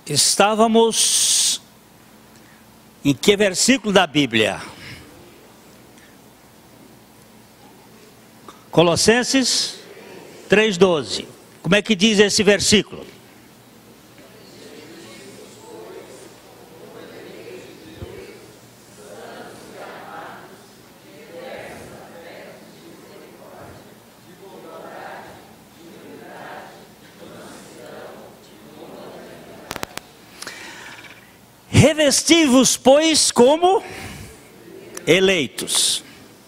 Estávamos em que versículo da Bíblia? Colossenses 3,12. Como é que diz esse versículo? Revesti-vos, pois, como eleitos.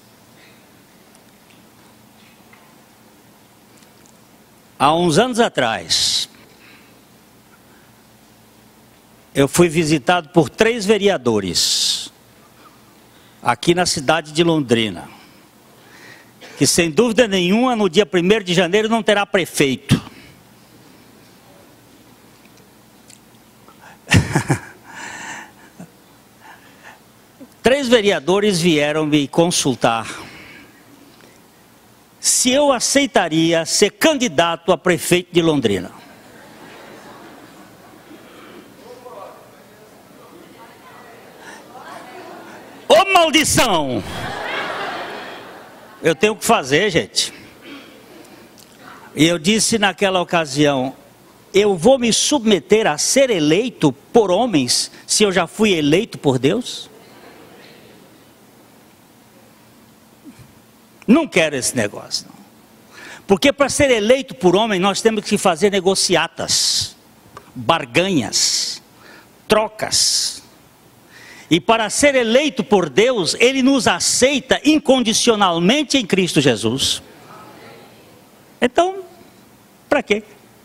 Há uns anos atrás, eu fui visitado por 3 vereadores, aqui na cidade de Londrina, que sem dúvida nenhuma, no dia 1º de janeiro não terá prefeito. Três vereadores vieram me consultar se eu aceitaria ser candidato a prefeito de Londrina. Ô maldição! Eu tenho que fazer, gente. E eu disse naquela ocasião: eu vou me submeter a ser eleito por homens se eu já fui eleito por Deus? Não quero esse negócio, não. Porque para ser eleito por homem, nós temos que fazer negociatas, barganhas, trocas. E para ser eleito por Deus, Ele nos aceita incondicionalmente em Cristo Jesus. Então, para quê?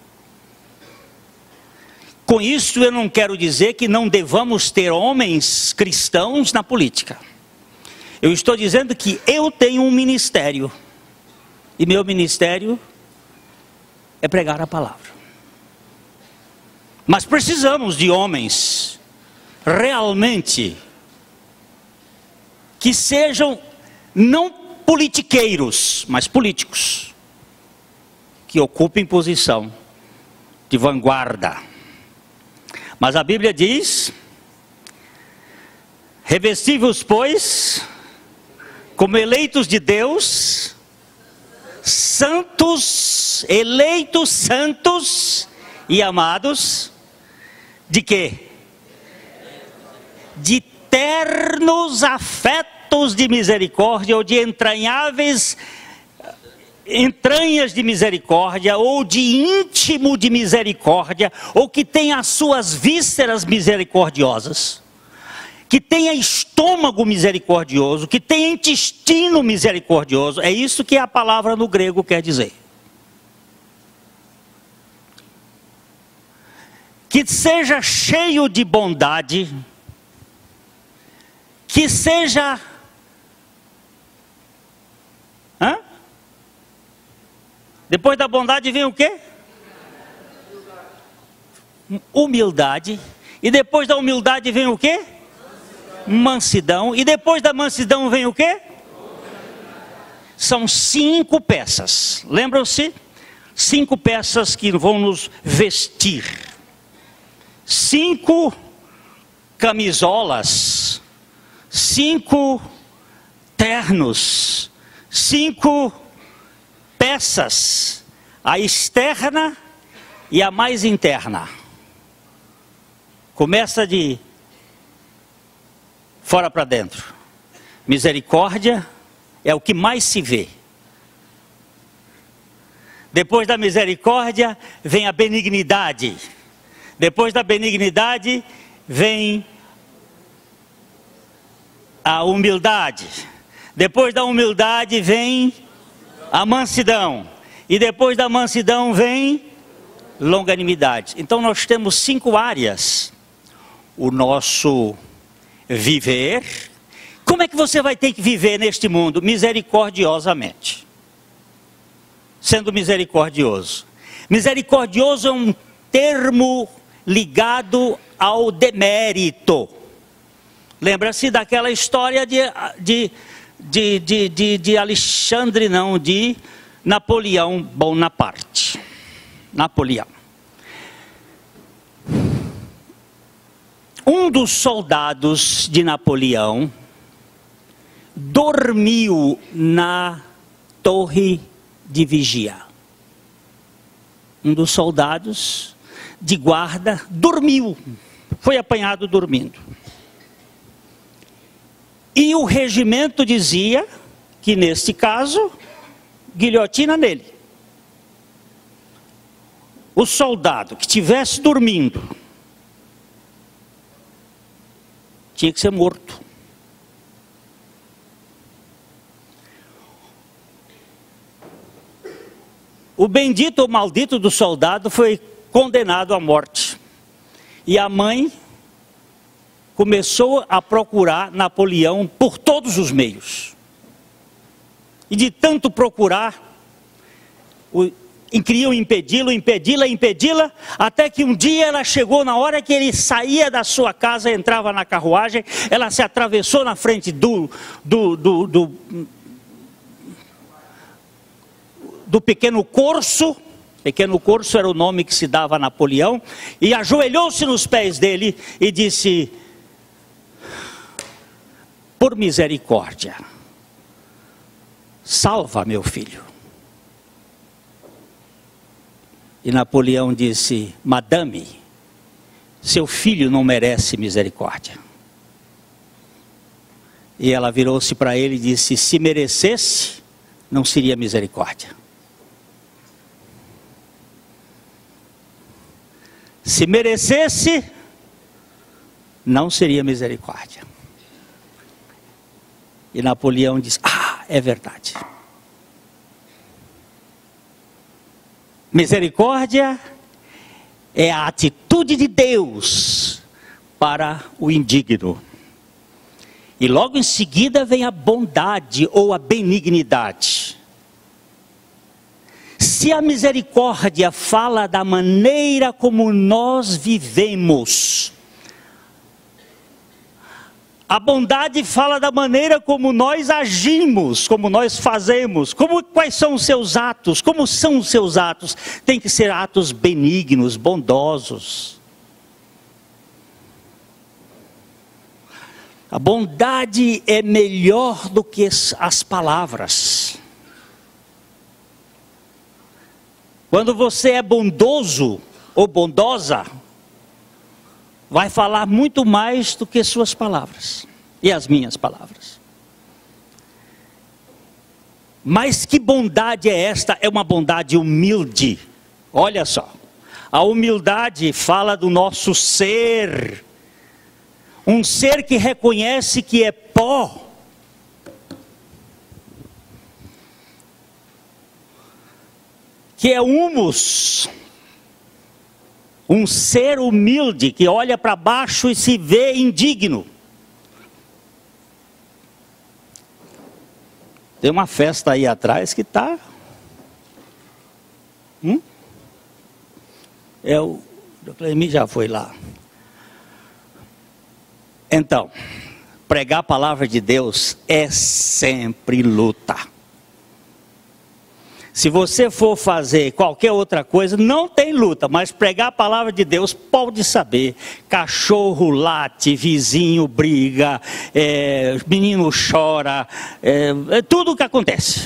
Com isso eu não quero dizer que não devamos ter homens cristãos na política. Eu estou dizendo que eu tenho um ministério, e meu ministério é pregar a palavra. Mas precisamos de homens realmente que sejam não politiqueiros, mas políticos, que ocupem posição de vanguarda. Mas a Bíblia diz: revesti-vos, pois, como eleitos de Deus, santos, eleitos, santos e amados, de quê? De ternos afetos de misericórdia, ou de entranhas de misericórdia, ou de íntimo de misericórdia, ou que tem as suas vísceras misericordiosas, que tenha estômago misericordioso, que tenha intestino misericordioso. É isso que a palavra no grego quer dizer. Que seja cheio de bondade, que seja... Depois da bondade vem o quê? Humildade. E depois da humildade vem o quê? Mansidão. E depois da mansidão vem o quê? São 5 peças. Lembram-se? 5 peças que vão nos vestir. 5 camisolas. 5 ternos. 5 peças. A externa e a mais interna. Começa de fora para dentro. Misericórdia é o que mais se vê. Depois da misericórdia vem a benignidade. Depois da benignidade vem a humildade. Depois da humildade vem a mansidão. E depois da mansidão vem longanimidade. Então nós temos 5 áreas. O nosso viver. Como é que você vai ter que viver neste mundo? Misericordiosamente. Sendo misericordioso. Misericordioso é um termo ligado ao demérito. Lembra-se daquela história de Alexandre, não, de Napoleão Bonaparte. Napoleão. Um dos soldados de Napoleão dormiu na torre de vigia. Um dos soldados de guarda dormiu, foi apanhado dormindo. E o regimento dizia que, neste caso, guilhotina nele. O soldado que estivesse dormindo tinha que ser morto. O bendito ou maldito do soldado foi condenado à morte. E a mãe começou a procurar Napoleão por todos os meios. E de tanto procurar, queriam impedi-la, até que um dia ela chegou, na hora que ele saía da sua casa, entrava na carruagem, ela se atravessou na frente do pequeno corso. Pequeno corso era o nome que se dava a Napoleão, e ajoelhou-se nos pés dele e disse: por misericórdia, salva meu filho. E Napoleão disse: madame, seu filho não merece misericórdia. E ela virou-se para ele e disse: se merecesse, não seria misericórdia. Se merecesse, não seria misericórdia. E Napoleão disse: ah, é verdade. Misericórdia é a atitude de Deus para o indigno. E logo em seguida vem a bondade ou a benignidade. Se a misericórdia fala da maneira como nós vivemos, a bondade fala da maneira como nós agimos, como nós fazemos, quais são os seus atos, como são os seus atos. Tem que ser atos benignos, bondosos. A bondade é melhor do que as palavras. Quando você é bondoso ou bondosa, vai falar muito mais do que suas palavras e as minhas palavras. Mas que bondade é esta? É uma bondade humilde. Olha só, a humildade fala do nosso ser, um ser que reconhece que é pó. Que é humus, um ser humilde que olha para baixo e se vê indigno. Tem uma festa aí atrás que está... O Clemi já foi lá. Então, pregar a palavra de Deus é sempre luta. Se você for fazer qualquer outra coisa, não tem luta, mas pregar a palavra de Deus, pode saber, cachorro late, vizinho briga, menino chora, é tudo o que acontece.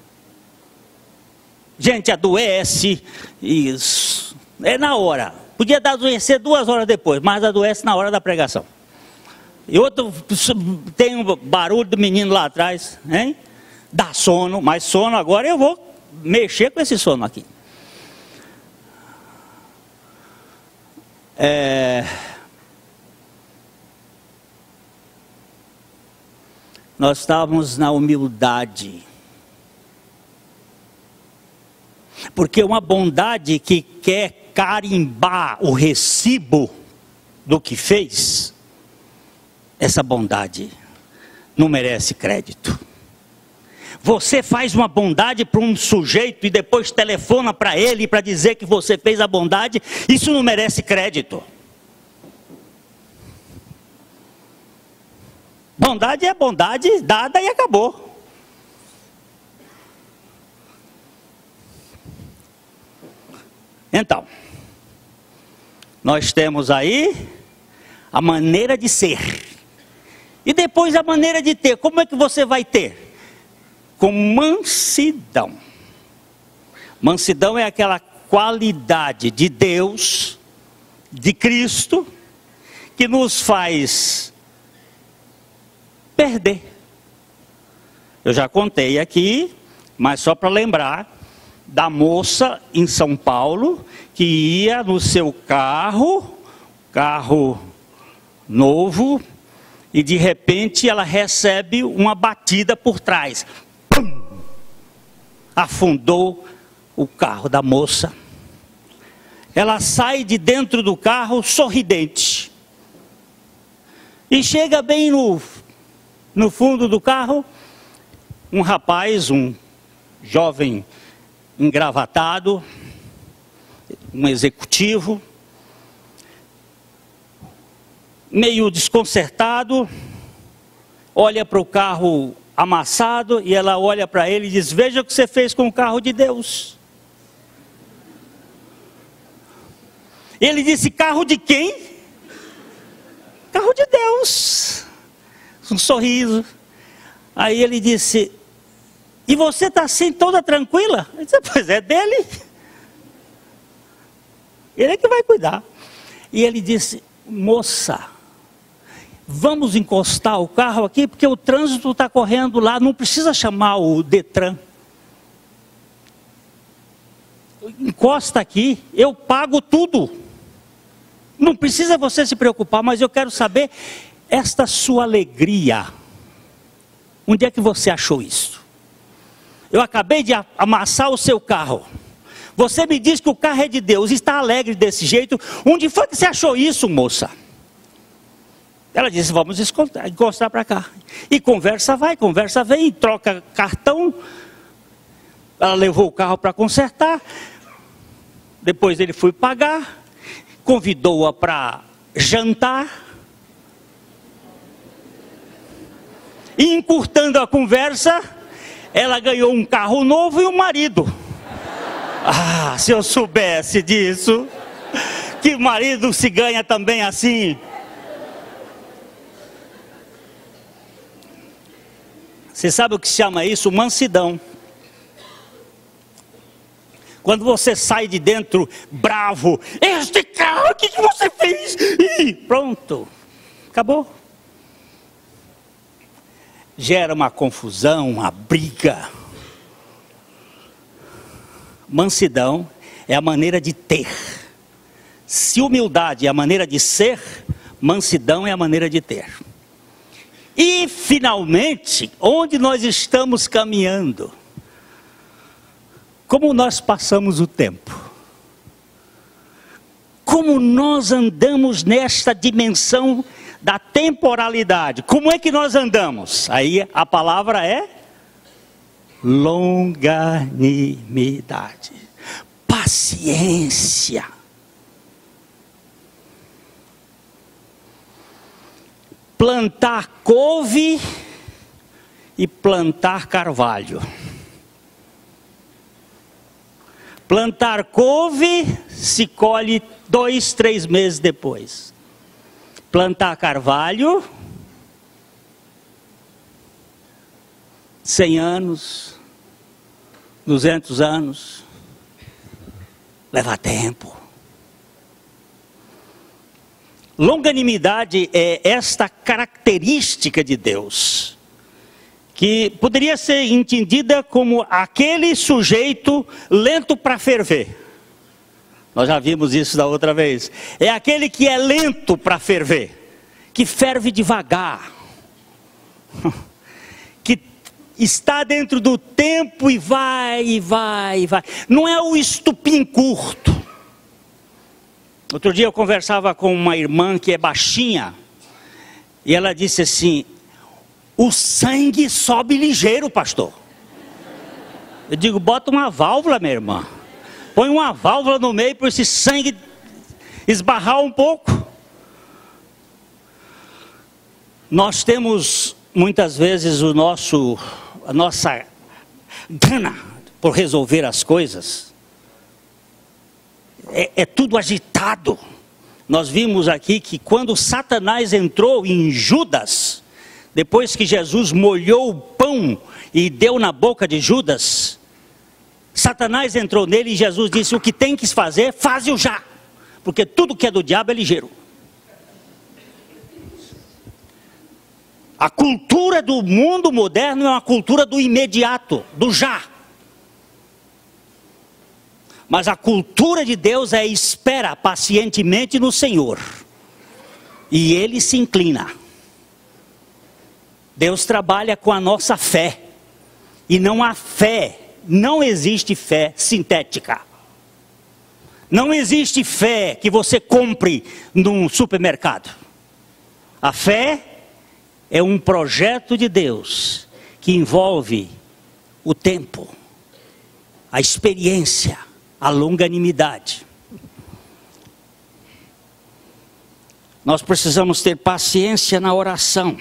Gente adoece, isso, é na hora, podia adoecer 2 horas depois, mas adoece na hora da pregação. E outro, tem um barulho do menino lá atrás, hein? Dá sono, mas sono agora eu vou mexer com esse sono aqui. Nós estávamos na humildade. Porque uma bondade que quer carimbar o recibo do que fez, essa bondade não merece crédito. Você faz uma bondade para um sujeito e depois telefona para ele para dizer que você fez a bondade, isso não merece crédito. Bondade é bondade dada e acabou. Então, nós temos aí a maneira de ser. E depois a maneira de ter. Como é que você vai ter? Com mansidão. Mansidão é aquela qualidade de Deus, de Cristo, que nos faz perder. Eu já contei aqui, mas só para lembrar, da moça em São Paulo, que ia no seu carro novo, e de repente ela recebe uma batida por trás. Pum! Afundou o carro da moça. Ela sai de dentro do carro sorridente. E chega bem no fundo do carro, um rapaz, um jovem engravatado, um executivo, meio desconcertado, olha para o carro amassado e ela olha para ele e diz: veja o que você fez com o carro de Deus. Ele disse: carro de quem? Carro de Deus. Um sorriso. Aí ele disse: e você está assim toda tranquila? Eu disse: pois é dele. Ele é que vai cuidar. E ele disse: moça, vamos encostar o carro aqui, porque o trânsito está correndo lá, não precisa chamar o Detran. Encosta aqui, eu pago tudo. Não precisa você se preocupar, mas eu quero saber, esta sua alegria, onde é que você achou isso? Eu acabei de amassar o seu carro. Você me diz que o carro é de Deus, está alegre desse jeito. Onde foi que você achou isso, moça? Ela disse: vamos encostar para cá. E conversa vai, conversa vem, troca cartão. Ela levou o carro para consertar. Depois ele foi pagar. Convidou-a para jantar. E encurtando a conversa, ela ganhou um carro novo e um marido. Ah, se eu soubesse disso, que marido se ganha também assim. Você sabe o que se chama isso? Mansidão. Quando você sai de dentro bravo: este carro, o que você fez? E pronto, acabou. Gera uma confusão, uma briga. Mansidão é a maneira de ter. Se humildade é a maneira de ser, mansidão é a maneira de ter. E finalmente, onde nós estamos caminhando? Como nós passamos o tempo? Como nós andamos nesta dimensão da temporalidade? Como é que nós andamos? Aí a palavra é longanimidade, paciência. Plantar couve e plantar carvalho. Plantar couve se colhe 2, 3 meses depois. Plantar carvalho, 100 anos, 200 anos, leva tempo. Longanimidade é esta característica de Deus, que poderia ser entendida como aquele sujeito lento para ferver. Nós já vimos isso da outra vez. É aquele que é lento para ferver, que ferve devagar, que está dentro do tempo e vai, e vai, e vai. Não é o estupim curto. Outro dia eu conversava com uma irmã que é baixinha, e ela disse assim: o sangue sobe ligeiro, pastor. Eu digo: bota uma válvula, minha irmã. Põe uma válvula no meio para esse sangue esbarrar um pouco. Nós temos muitas vezes a nossa gana por resolver as coisas. É tudo agitado. nós vimos aqui que quando Satanás entrou em Judas, depois que Jesus molhou o pão e deu na boca de Judas, Satanás entrou nele e Jesus disse: o que tem que fazer, faze-o já, porque tudo que é do diabo é ligeiro. A cultura do mundo moderno é uma cultura do imediato, do já. Mas a cultura de Deus é espera pacientemente no Senhor. E Ele se inclina. Deus trabalha com a nossa fé. E não há fé, não existe fé sintética. Não existe fé que você compre num supermercado. A fé é um projeto de Deus que envolve o tempo, a experiência, a longanimidade. Nós precisamos ter paciência na oração.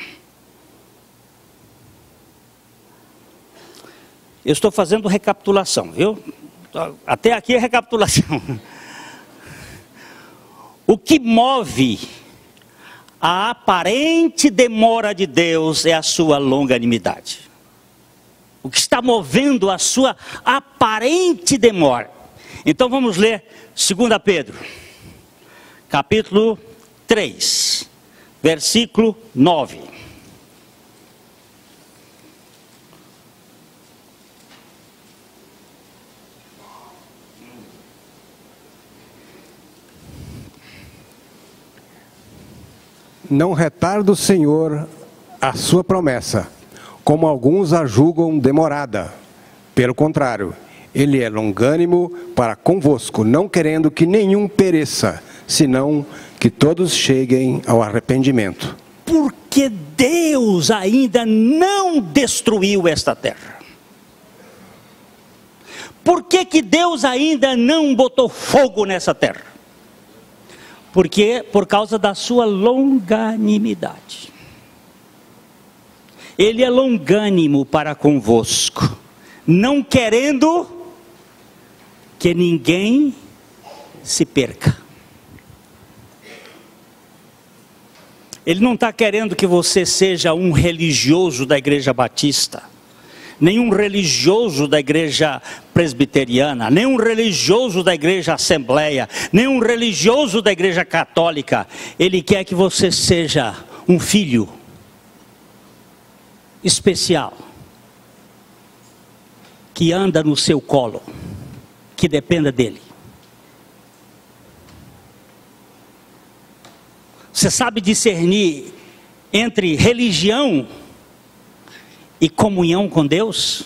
Eu estou fazendo recapitulação, viu? Até aqui é recapitulação. O que move a aparente demora de Deus é a sua longanimidade. O que está movendo a sua aparente demora. Então vamos ler 2 Pedro, capítulo 3, versículo 9. Não retarda o Senhor a sua promessa, como alguns a julgam demorada. Pelo contrário, Ele é longânimo para convosco, não querendo que nenhum pereça, senão que todos cheguem ao arrependimento. Porque Deus ainda não destruiu esta terra. Por que Deus ainda não botou fogo nessa terra? Porque por causa da sua longanimidade. Ele é longânimo para convosco, não querendo que ninguém se perca. Ele não está querendo que você seja um religioso da igreja batista, nem um religioso da igreja presbiteriana, nem um religioso da igreja assembleia, nem um religioso da igreja católica. Ele quer que você seja um filho especial, que anda no seu colo, que dependa dele. Você sabe discernir entre religião e comunhão com Deus?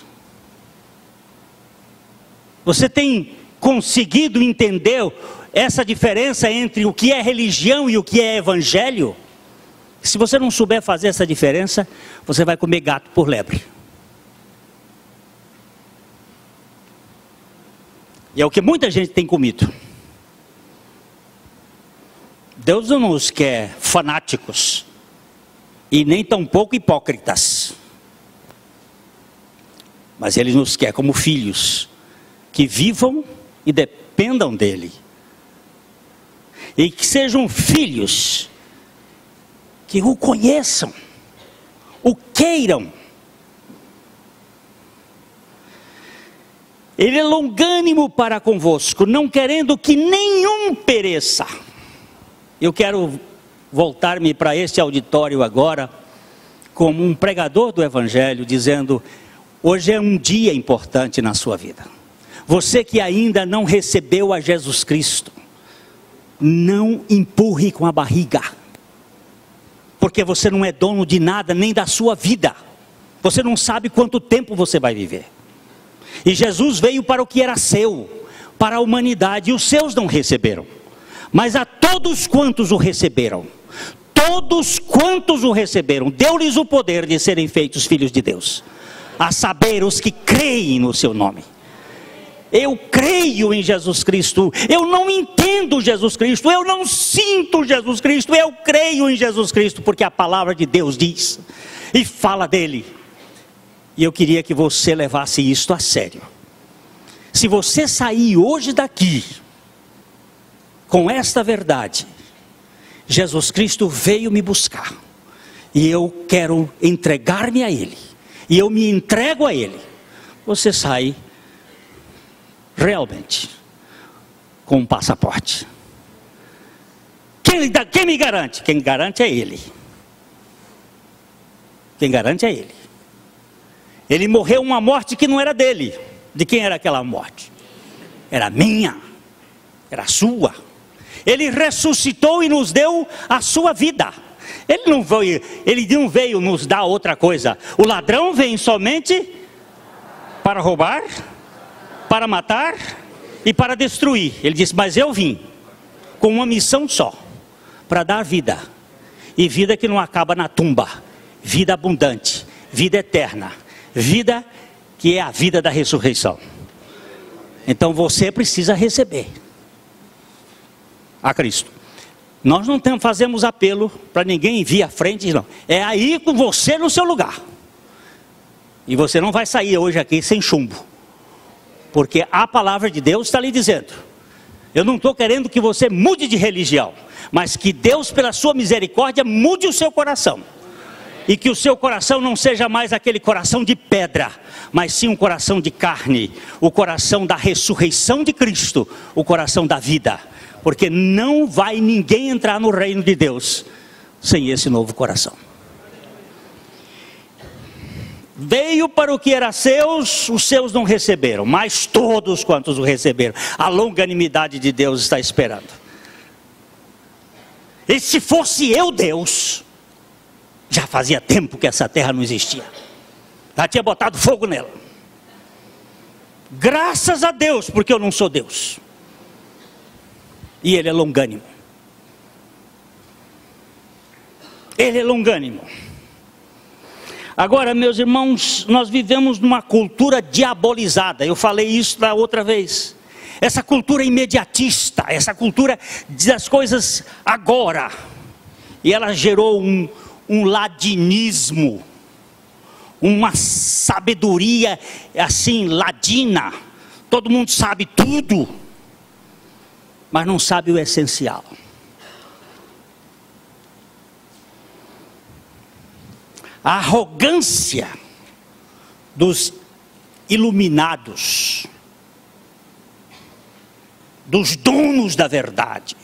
Você tem conseguido entender essa diferença entre o que é religião e o que é evangelho? Se você não souber fazer essa diferença, você vai comer gato por lebre. E é o que muita gente tem comido. Deus não nos quer fanáticos e nem tampouco hipócritas. Mas Ele nos quer como filhos que vivam e dependam dEle. E que sejam filhos que o conheçam, o queiram. Ele é longânimo para convosco, não querendo que nenhum pereça. Eu quero voltar-me para este auditório agora, como um pregador do Evangelho, dizendo: hoje é um dia importante na sua vida. Você que ainda não recebeu a Jesus Cristo, não empurre com a barriga, porque você não é dono de nada, nem da sua vida. Você não sabe quanto tempo você vai viver. E Jesus veio para o que era seu, para a humanidade, e os seus não receberam. Mas a todos quantos o receberam, deu-lhes o poder de serem feitos filhos de Deus, a saber, os que creem no seu nome. Eu creio em Jesus Cristo, eu não entendo Jesus Cristo, eu não sinto Jesus Cristo, eu creio em Jesus Cristo, porque a palavra de Deus diz, e fala dele. E eu queria que você levasse isto a sério. Se você sair hoje daqui com esta verdade, Jesus Cristo veio me buscar, e eu quero entregar-me a Ele, e eu me entrego a Ele, você sai realmente com um passaporte. Quem me garante? Quem garante é Ele. Quem garante é Ele. Ele morreu uma morte que não era dele. De quem era aquela morte? Era minha, era sua. Ele ressuscitou e nos deu a sua vida. Ele não veio nos dar outra coisa. O ladrão vem somente para roubar, para matar e para destruir. Ele disse, mas eu vim com uma missão só, para dar vida. E vida que não acaba na tumba. Vida abundante, vida eterna. Vida que é a vida da ressurreição. Então você precisa receber a Cristo. Nós não fazemos apelo para ninguém vir à frente, não. É aí com você no seu lugar. E você não vai sair hoje aqui sem chumbo. Porque a palavra de Deus está lhe dizendo. Eu não estou querendo que você mude de religião, mas que Deus, pela sua misericórdia, mude o seu coração. E que o seu coração não seja mais aquele coração de pedra, mas sim um coração de carne, o coração da ressurreição de Cristo, o coração da vida. Porque não vai ninguém entrar no reino de Deus sem esse novo coração. Veio para o que era seus, os seus não receberam, mas todos quantos o receberam, a longanimidade de Deus está esperando. E se fosse eu Deus, já fazia tempo que essa terra não existia, já tinha botado fogo nela. Graças a Deus, porque eu não sou Deus. E Ele é longânimo. Ele é longânimo. Agora, meus irmãos, nós vivemos numa cultura diabolizada. Eu falei isso da outra vez. Essa cultura imediatista, essa cultura das coisas agora. E ela gerou um ladinismo, uma sabedoria assim, ladina. Todo mundo sabe tudo, mas não sabe o essencial. A arrogância dos iluminados, dos donos da verdade.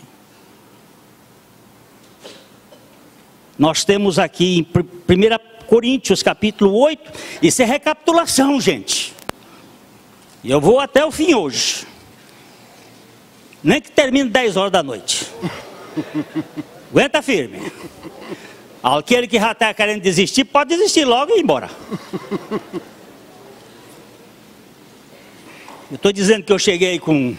Nós temos aqui em 1 Coríntios capítulo 8, isso é recapitulação, gente. E eu vou até o fim hoje. Nem que termine 10 horas da noite. Aguenta firme. Aquele que já está querendo desistir, pode desistir logo e ir embora. Eu estou dizendo que eu cheguei com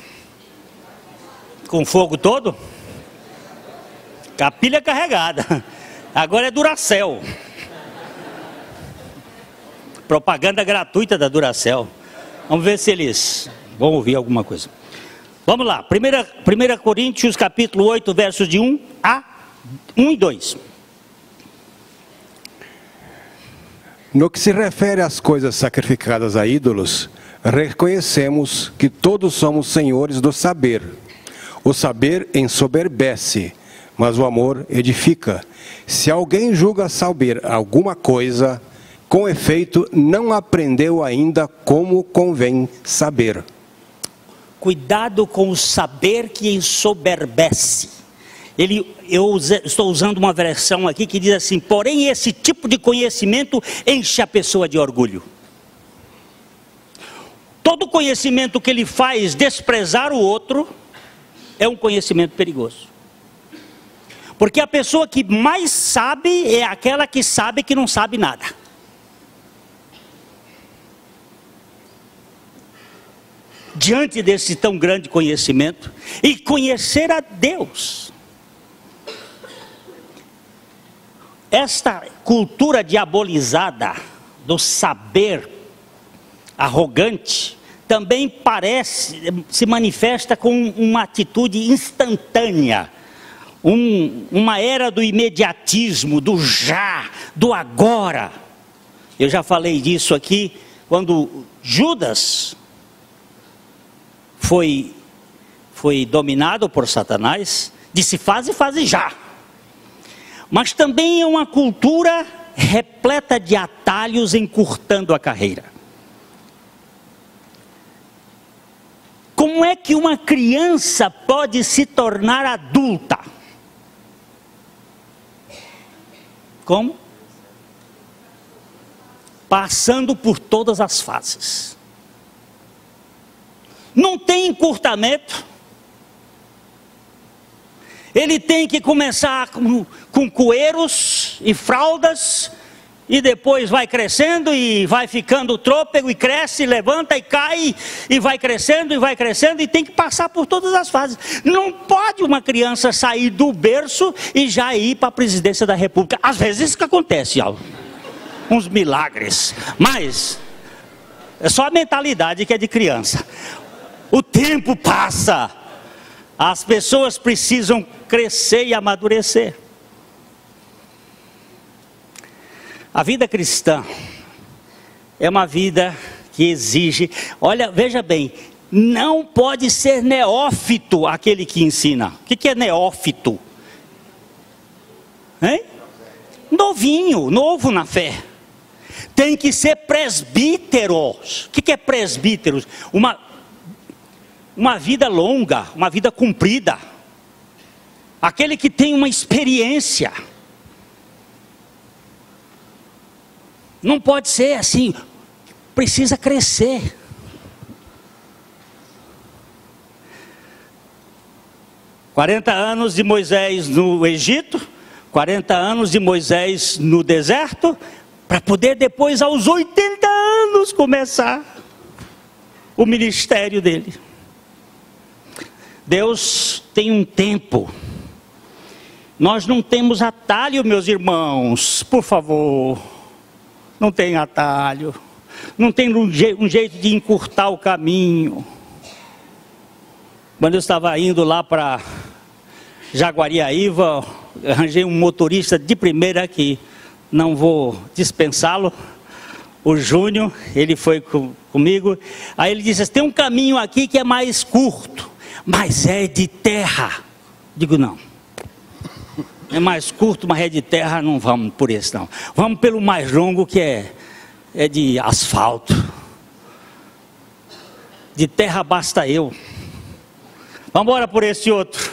fogo todo, com a pilha carregada. Agora é Duracell. Propaganda gratuita da Duracell. Vamos ver se eles vão ouvir alguma coisa. Vamos lá, 1 Coríntios capítulo 8, versos de 1 e 2. No que se refere às coisas sacrificadas a ídolos, reconhecemos que todos somos senhores do saber. O saber ensoberbece, mas o amor edifica. Se alguém julga saber alguma coisa, com efeito não aprendeu ainda como convém saber. Cuidado com o saber que ensoberbece. Eu estou usando uma versão aqui que diz assim: porém esse tipo de conhecimento enche a pessoa de orgulho. Todo conhecimento que ele faz desprezar o outro é um conhecimento perigoso. Porque a pessoa que mais sabe é aquela que sabe que não sabe nada. Diante desse tão grande conhecimento, e conhecer a Deus. Esta cultura diabolizada do saber arrogante também se manifesta com uma atitude instantânea, uma era do imediatismo, do já, do agora. Eu já falei disso aqui, quando Judas foi dominado por Satanás, disse: faze já. mas também é uma cultura repleta de atalhos encurtando a carreira. Como é que uma criança pode se tornar adulta? Como? Passando por todas as fases. Não tem encurtamento. Ele tem que começar com coeiros e fraldas, e depois vai crescendo e vai ficando trôpego, e cresce, levanta e cai, e vai crescendo, e tem que passar por todas as fases. Não pode uma criança sair do berço e já ir para a presidência da República. Às vezes isso que acontece, uns milagres, mas é só a mentalidade que é de criança. O tempo passa, as pessoas precisam crescer e amadurecer. A vida cristã é uma vida que exige, olha, veja bem, não pode ser neófito aquele que ensina. O que é neófito? Hein? Novinho, novo na fé. Tem que ser presbíteros. O que é presbíteros? Uma vida longa, uma vida comprida. Aquele que tem uma experiência. Não pode ser assim, precisa crescer. Quarenta anos de Moisés no Egito, 40 anos de Moisés no deserto, para poder depois aos 80 anos começar o ministério dele. Deus tem um tempo. Nós não temos atalho, meus irmãos, por favor. Não tem atalho, não tem um jeito de encurtar o caminho. Quando eu estava indo lá para Jaguariaíva, arranjei um motorista de primeira que não vou dispensá-lo, o Júnior, ele foi comigo. Aí ele disse, tem um caminho aqui que é mais curto, mas é de terra. Digo, não. É mais curto, mas é de terra, não vamos por esse não. Vamos pelo mais longo, que é de asfalto. De terra basta eu. Vamos embora por esse outro.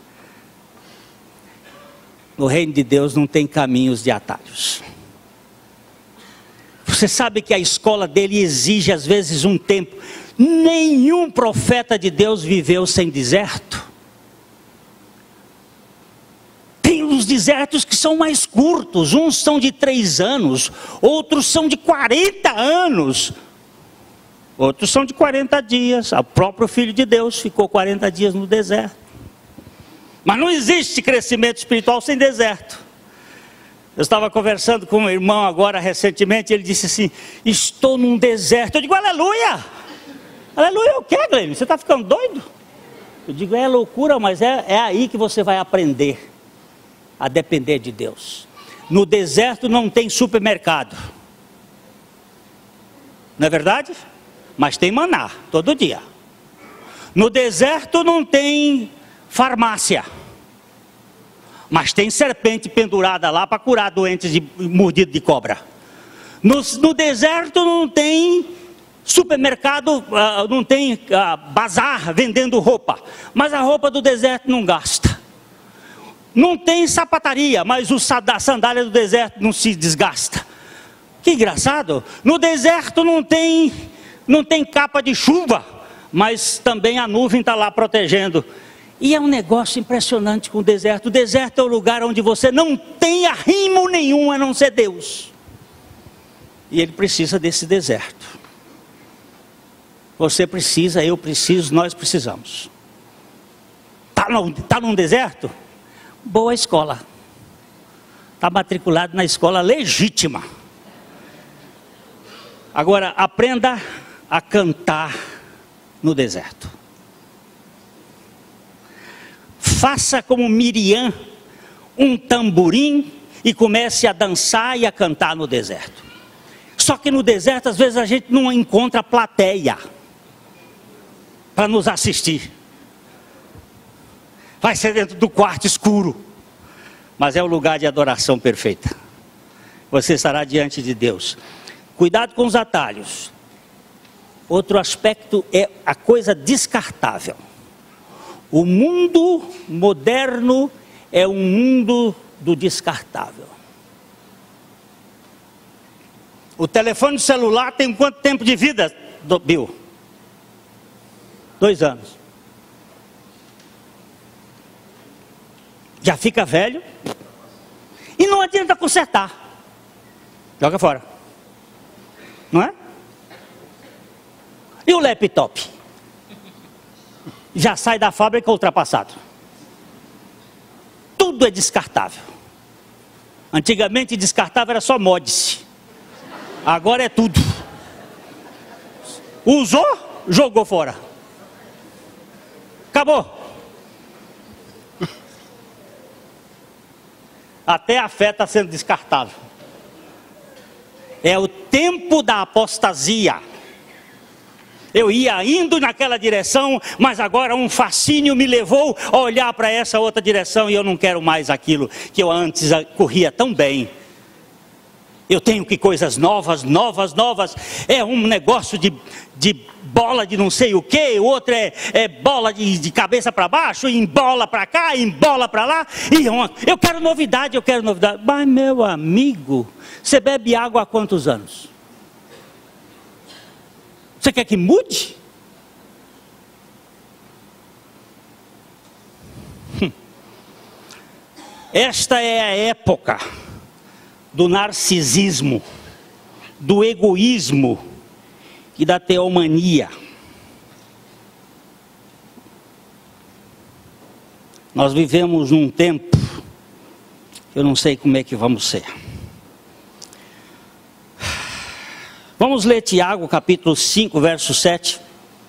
No reino de Deus não tem caminhos de atalhos. Você sabe que a escola dele exige às vezes um tempo. Nenhum profeta de Deus viveu sem deserto. Tem os desertos que são mais curtos, uns são de 3 anos, outros são de 40 anos, outros são de 40 dias. O próprio Filho de Deus ficou 40 dias no deserto. Mas não existe crescimento espiritual sem deserto. Eu estava conversando com um irmão agora recentemente, ele disse assim, estou num deserto. Eu digo, aleluia! Aleluia, o que, Glenn? Você está ficando doido? Eu digo, é loucura, mas é aí que você vai aprender a depender de Deus. No deserto não tem supermercado, não é verdade? Mas tem maná, todo dia. No deserto não tem farmácia, mas tem serpente pendurada lá para curar doentes de mordido de cobra. No deserto não tem supermercado, não tem bazar vendendo roupa, mas a roupa do deserto não gasta. Não tem sapataria, mas a sandália do deserto não se desgasta. Que engraçado. No deserto não tem capa de chuva, mas também a nuvem está lá protegendo. E é um negócio impressionante com o deserto. O deserto é o lugar onde você não tem arrimo nenhum a não ser Deus. E ele precisa desse deserto. Você precisa, eu preciso, nós precisamos. Está num deserto? Boa escola. Está matriculado na escola legítima. Agora, aprenda a cantar no deserto. Faça como Miriam, um tamborim, e comece a dançar e a cantar no deserto. Só que no deserto, às vezes, a gente não encontra plateia para nos assistir. Vai ser dentro do quarto escuro. mas é o lugar de adoração perfeita. Você estará diante de Deus. Cuidado com os atalhos. Outro aspecto é a coisa descartável. O mundo moderno é um mundo do descartável. O telefone celular tem quanto tempo de vida, Bill? 2 anos. Já fica velho. E não adianta consertar. Joga fora. Não é? E o laptop? Já sai da fábrica ultrapassado. Tudo é descartável. Antigamente descartável era só mods. Agora é tudo. Usou, jogou fora. Acabou. Até a fé está sendo descartável. É o tempo da apostasia. Eu ia indo naquela direção, mas agora um fascínio me levou a olhar para essa outra direção e eu não quero mais aquilo que eu antes corria tão bem. Eu tenho que coisas novas. É um negócio de bola de não sei o que, o outro é bola de cabeça para baixo, embola para cá, embola para lá. Eu quero novidade. Mas meu amigo, você bebe água há quantos anos? Você quer que mude? Esta é a época do narcisismo, do egoísmo e da teomania. Nós vivemos num tempo, eu não sei como é que vamos ser. Vamos ler Tiago, capítulo 5, verso 7.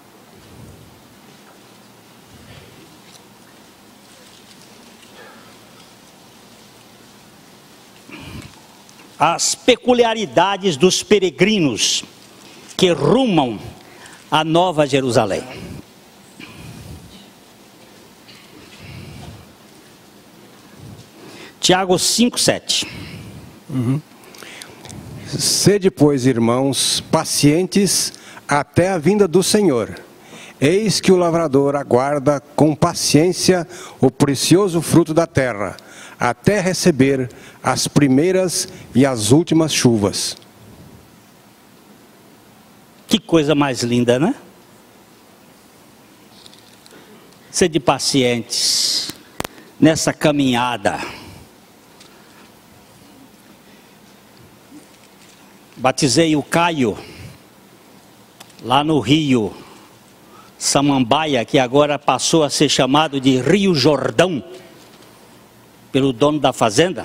As peculiaridades dos peregrinos que rumam a Nova Jerusalém. Tiago 5, 7. Sede, pois, irmãos, pacientes até a vinda do Senhor. Eis que o lavrador aguarda com paciência o precioso fruto da terra, até receber as primeiras e as últimas chuvas. Que coisa mais linda, né? Sede pacientes nessa caminhada. Batizei o Caio lá no Rio Samambaia, que agora passou a ser chamado de Rio Jordão, pelo dono da fazenda.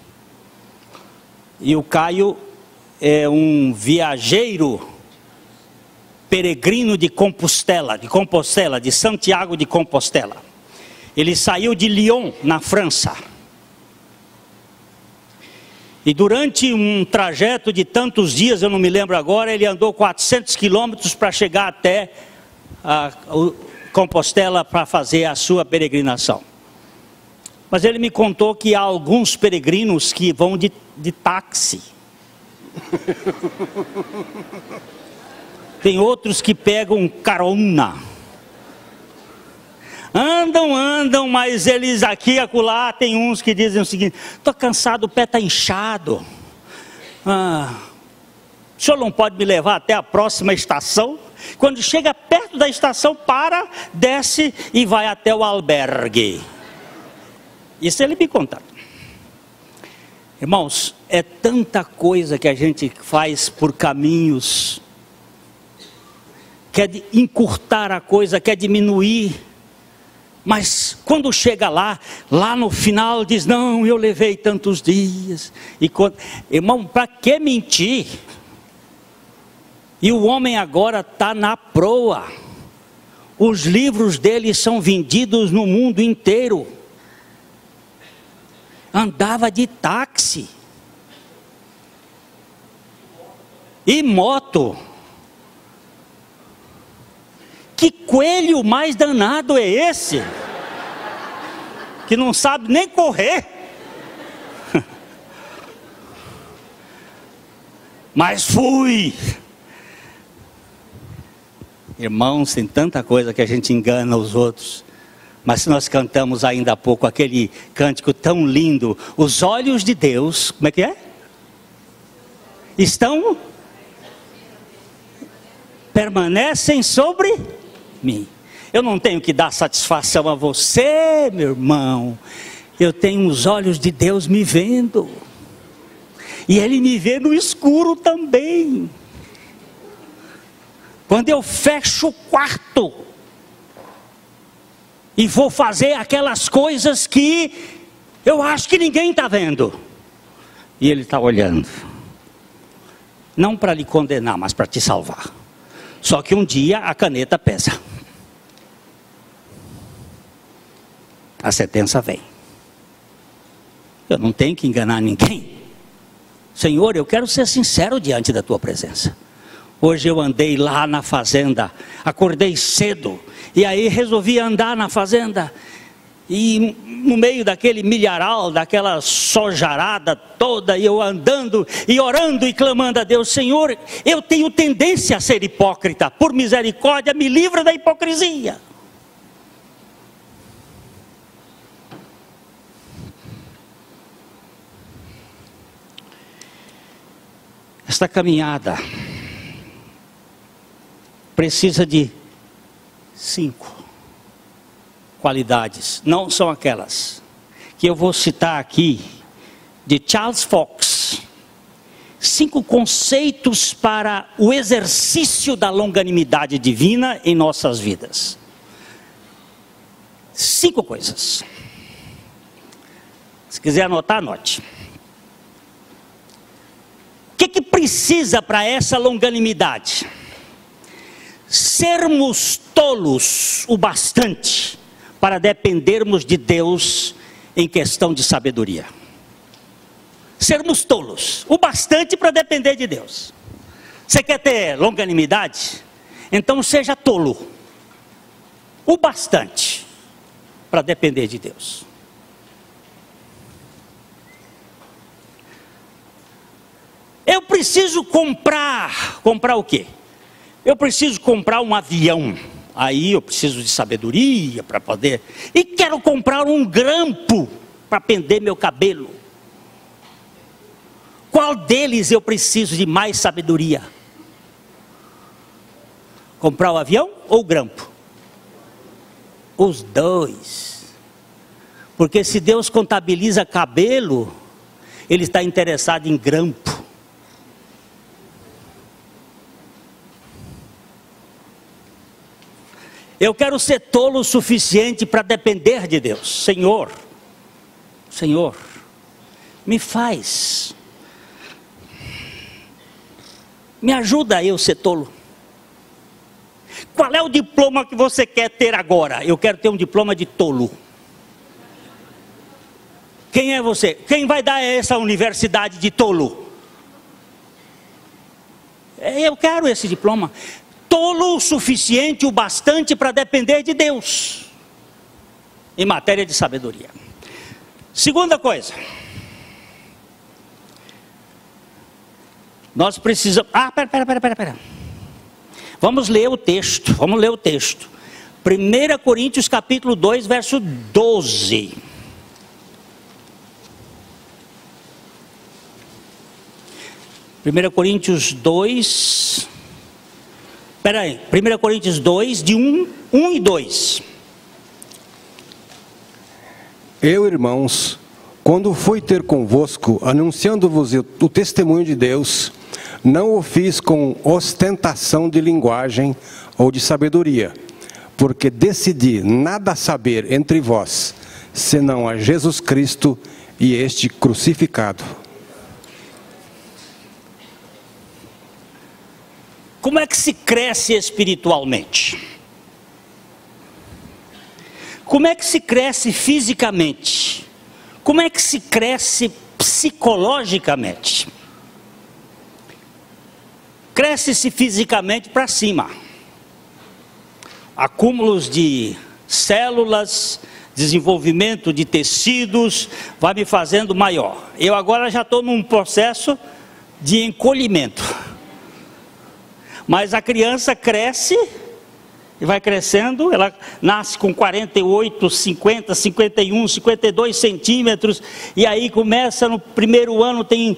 E o Caio é um viajeiro peregrino de Compostela, de Santiago de Compostela. Ele saiu de Lyon, na França. E durante um trajeto de tantos dias, eu não me lembro agora, ele andou 400 quilômetros para chegar até Compostela para fazer a sua peregrinação. Mas ele me contou que há alguns peregrinos que vão de táxi. Tem outros que pegam carona. Andam, mas eles aqui e acolá, tem uns que dizem o seguinte: estou cansado, o pé está inchado. O senhor não pode me levar até a próxima estação? Quando chega perto da estação, para, desce e vai até o albergue. Isso ele me conta. Irmãos, é tanta coisa que a gente faz por caminhos, quer encurtar a coisa, quer diminuir, mas quando chega lá no final diz: não, eu levei tantos dias. Irmão, para que mentir? E o homem agora está na proa. Os livros dele são vendidos no mundo inteiro. Andava de táxi e moto. Que coelho mais danado é esse? Que não sabe nem correr. Mas fui. Irmãos, tem tanta coisa que a gente engana os outros. Mas se nós cantamos ainda há pouco aquele cântico tão lindo, os olhos de Deus, como é que é? Permanecem sobre mim. Eu não tenho que dar satisfação a você, meu irmão. Eu tenho os olhos de Deus me vendo. E Ele me vê no escuro também. Quando eu fecho o quarto e vou fazer aquelas coisas que eu acho que ninguém está vendo, e Ele está olhando. Não para lhe condenar, mas para te salvar. Só que um dia a caneta pesa. A sentença vem. Eu não tenho que enganar ninguém. Senhor, eu quero ser sincero diante da tua presença. Hoje eu andei lá na fazenda, acordei cedo, e aí resolvi andar na fazenda, e no meio daquele milharal, daquela sojarada toda, e eu andando, e orando e clamando a Deus, Senhor, eu tenho tendência a ser hipócrita, por misericórdia me livra da hipocrisia. Esta caminhada precisa de 5 qualidades, não são aquelas que eu vou citar aqui, de Charles Fox. 5 conceitos para o exercício da longanimidade divina em nossas vidas. 5 coisas. Se quiser anotar, anote. O que precisa para essa longanimidade? Sermos tolos o bastante para dependermos de Deus em questão de sabedoria. Sermos tolos o bastante para depender de Deus. Você quer ter longanimidade? Então seja tolo o bastante para depender de Deus. Eu preciso comprar o quê? Eu preciso comprar um avião. Aí eu preciso de sabedoria para poder. E quero comprar um grampo para prender meu cabelo. Qual deles eu preciso de mais sabedoria? Comprar o avião ou o grampo? Os dois. Porque se Deus contabiliza cabelo, Ele está interessado em grampo. Eu quero ser tolo o suficiente para depender de Deus. Senhor, me faz. Me ajuda a eu ser tolo. Qual é o diploma que você quer ter agora? Eu quero ter um diploma de tolo. Quem é você? Quem vai dar essa universidade de tolo? Eu quero esse diploma. Tolo o suficiente, o bastante para depender de Deus, em matéria de sabedoria. Segunda coisa, nós precisamos, pera. Vamos ler o texto, 1 Coríntios capítulo 2, verso 12. Primeira Coríntios 2... Espera aí, 1 Coríntios 2, de 1 e 2. Eu, irmãos, quando fui ter convosco, anunciando-vos o testemunho de Deus, não o fiz com ostentação de linguagem ou de sabedoria, porque decidi nada saber entre vós, senão a Jesus Cristo e este crucificado. Como é que se cresce espiritualmente? Como é que se cresce fisicamente? Como é que se cresce psicologicamente? Cresce-se fisicamente para cima. Acúmulos de células, desenvolvimento de tecidos, vai me fazendo maior. Eu agora já estou num processo de encolhimento. Mas a criança cresce e vai crescendo, ela nasce com 48, 50, 51, 52 centímetros, e aí começa no primeiro ano, tem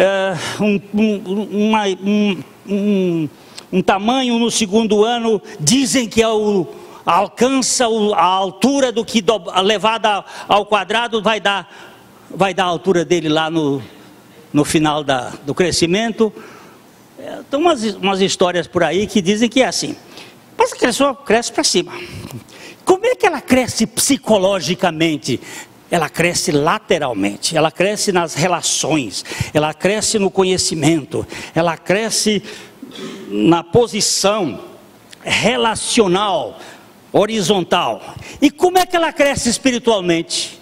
um tamanho, no segundo ano, dizem que alcança a altura do que levada ao quadrado vai dar a altura dele lá no final do crescimento. Tem umas histórias por aí que dizem que é assim. Mas a pessoa cresce para cima. Como é que ela cresce psicologicamente? Ela cresce lateralmente, ela cresce nas relações, ela cresce no conhecimento, ela cresce na posição relacional, horizontal. E como é que ela cresce espiritualmente?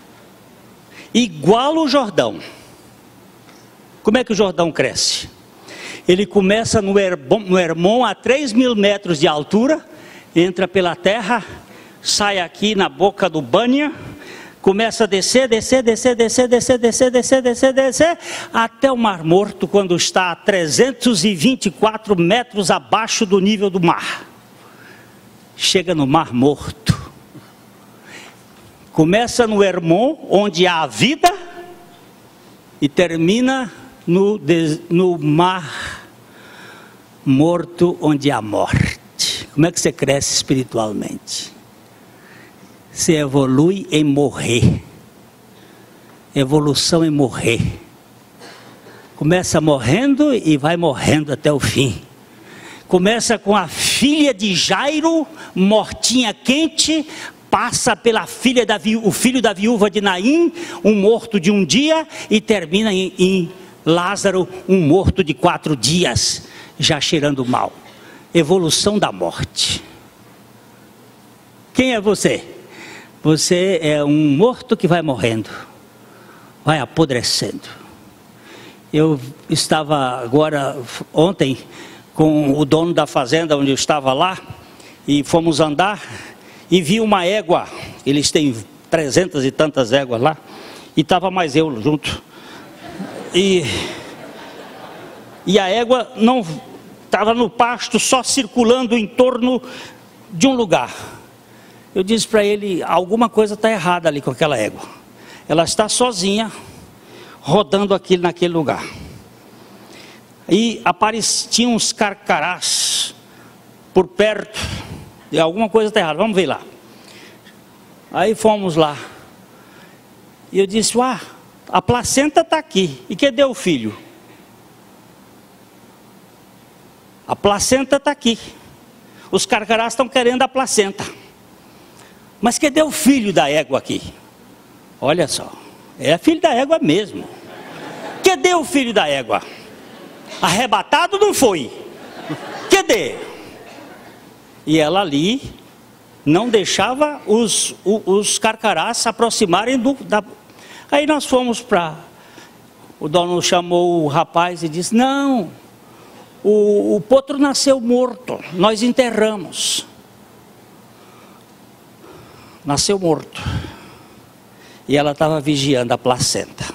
Igual o Jordão. Como é que o Jordão cresce? Ele começa no Hermon a 3.000 metros de altura, entra pela terra, sai aqui na boca do Bânia, começa a descer, até o Mar Morto, quando está a 324 metros abaixo do nível do mar. Chega no Mar Morto. Começa no Hermon, onde há a vida, e termina no Mar Morto, onde há morte. Como é que você cresce espiritualmente? Você evolui em morrer. Evolução em morrer. Começa morrendo e vai morrendo até o fim. Começa com a filha de Jairo, mortinha quente, passa pela o filho da viúva de Naim, um morto de um dia, e termina em Lázaro, um morto de 4 dias, já cheirando mal. Evolução da morte. Quem é você? Você é um morto que vai morrendo, vai apodrecendo. Eu estava agora, ontem, com o dono da fazenda onde eu estava lá, e fomos andar, e vi uma égua. Eles têm 300 e tantas éguas lá, e estava mais eu junto. E a égua não estava no pasto, só circulando em torno de um lugar. Eu disse para ele, alguma coisa está errada ali com aquela égua. Ela está sozinha, rodando aqui naquele lugar. E tinha uns carcarás por perto, e alguma coisa está errada, vamos ver lá. Aí fomos lá. E eu disse, a placenta está aqui, e cadê o filho? A placenta está aqui. Os carcarás estão querendo a placenta. Mas cadê o filho da égua aqui? Olha só, é filho da égua mesmo. Cadê o filho da égua? Arrebatado não foi. Cadê? E ela ali não deixava os carcarás se aproximarem Aí nós fomos para... O dono chamou o rapaz e disse, não, o potro nasceu morto, nós enterramos. Nasceu morto. E ela estava vigiando a placenta,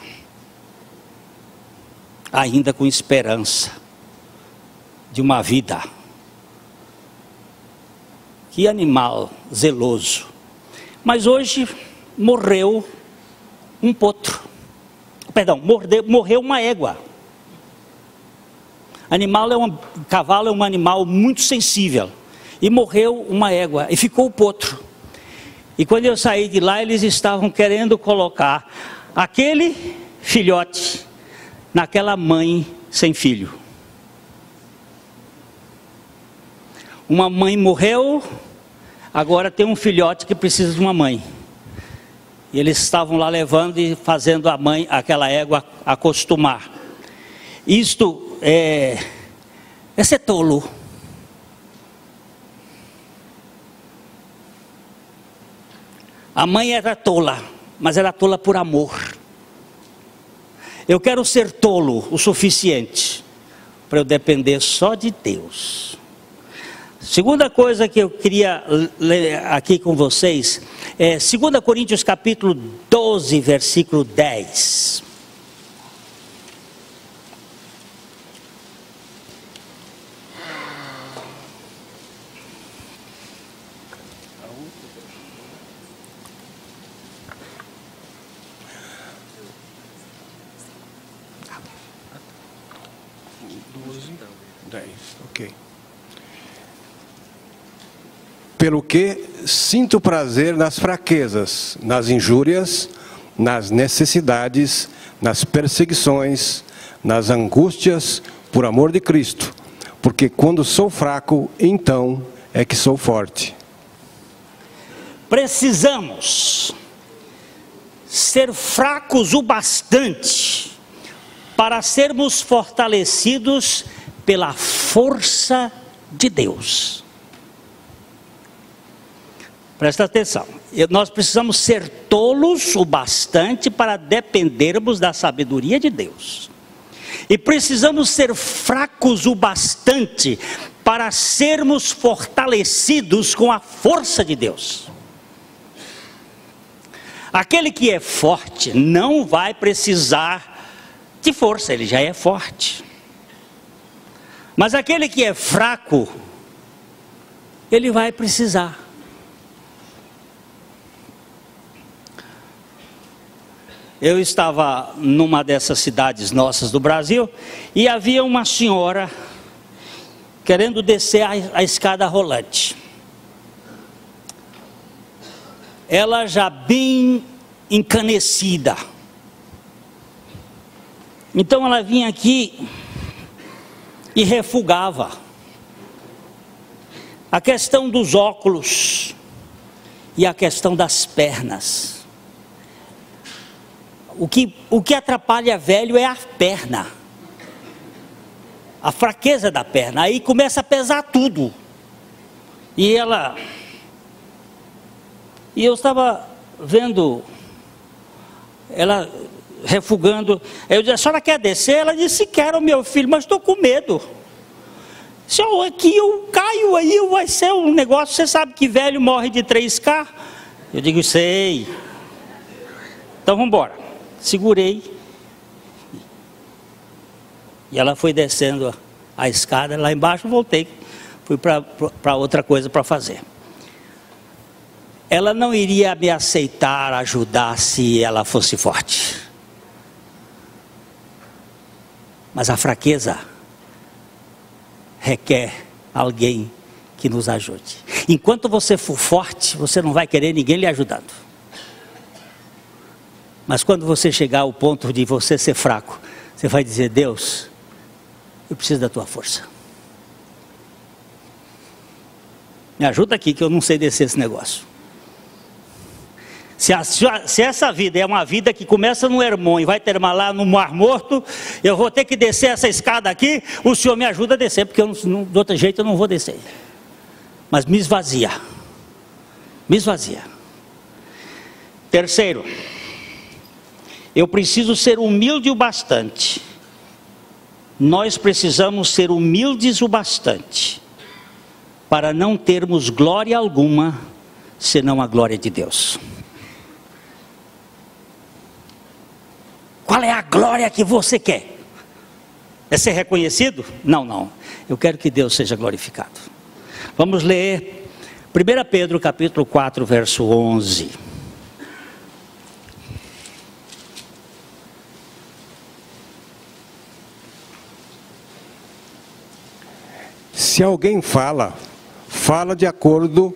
ainda com esperança de uma vida. Que animal zeloso. Mas hoje morreu um potro. Perdão, morreu uma égua. Cavalo é um animal muito sensível. E morreu uma égua, e ficou o potro. E quando eu saí de lá, eles estavam querendo colocar aquele filhote naquela mãe sem filho. Uma mãe morreu, agora tem um filhote que precisa de uma mãe. E eles estavam lá levando e fazendo aquela égua acostumar. Isto é ser tolo. A mãe era tola, mas era tola por amor. Eu quero ser tolo o suficiente para eu depender só de Deus. Segunda coisa que eu queria ler aqui com vocês é 2 Coríntios capítulo 12, versículo 10. Ok. Pelo que sinto prazer nas fraquezas, nas injúrias, nas necessidades, nas perseguições, nas angústias, por amor de Cristo. Porque quando sou fraco, então é que sou forte. Precisamos ser fracos o bastante para sermos fortalecidos pela força de Deus. Presta atenção. Nós precisamos ser tolos o bastante para dependermos da sabedoria de Deus. E precisamos ser fracos o bastante para sermos fortalecidos com a força de Deus. Aquele que é forte não vai precisar de força, ele já é forte. Mas aquele que é fraco, ele vai precisar. Eu estava numa dessas cidades nossas do Brasil e havia uma senhora querendo descer a escada rolante. Ela já bem encanecida. Então ela vinha aqui e refugava. A questão dos óculos e a questão das pernas. O que atrapalha velho é a perna. A fraqueza da perna. Aí começa a pesar tudo. E eu estava vendo ela refugando. Eu disse: a senhora quer descer? Ela disse: quero, meu filho, mas estou com medo. Se aqui eu caio, aí vai ser um negócio. Você sabe que velho morre de 3K? Eu digo: sei. Então vamos embora. Segurei. E ela foi descendo a escada. Lá embaixo voltei. Fui para outra coisa para fazer. Ela não iria me aceitar, ajudar, se ela fosse forte. Mas a fraqueza requer alguém que nos ajude. Enquanto você for forte, você não vai querer ninguém lhe ajudando. Mas quando você chegar ao ponto de você ser fraco, você vai dizer: Deus, eu preciso da tua força. Me ajuda aqui que eu não sei descer esse negócio. Se essa vida é uma vida que começa no Hermon e vai terminar lá no Mar Morto, eu vou ter que descer essa escada aqui, o Senhor me ajuda a descer, porque de outro jeito eu não vou descer. Mas me esvazia. Me esvazia. Terceiro, eu preciso ser humilde o bastante. Nós precisamos ser humildes o bastante para não termos glória alguma, senão a glória de Deus. Qual é a glória que você quer? É ser reconhecido? Não, não. Eu quero que Deus seja glorificado. Vamos ler 1 Pedro capítulo 4, verso 11. Se alguém fala de acordo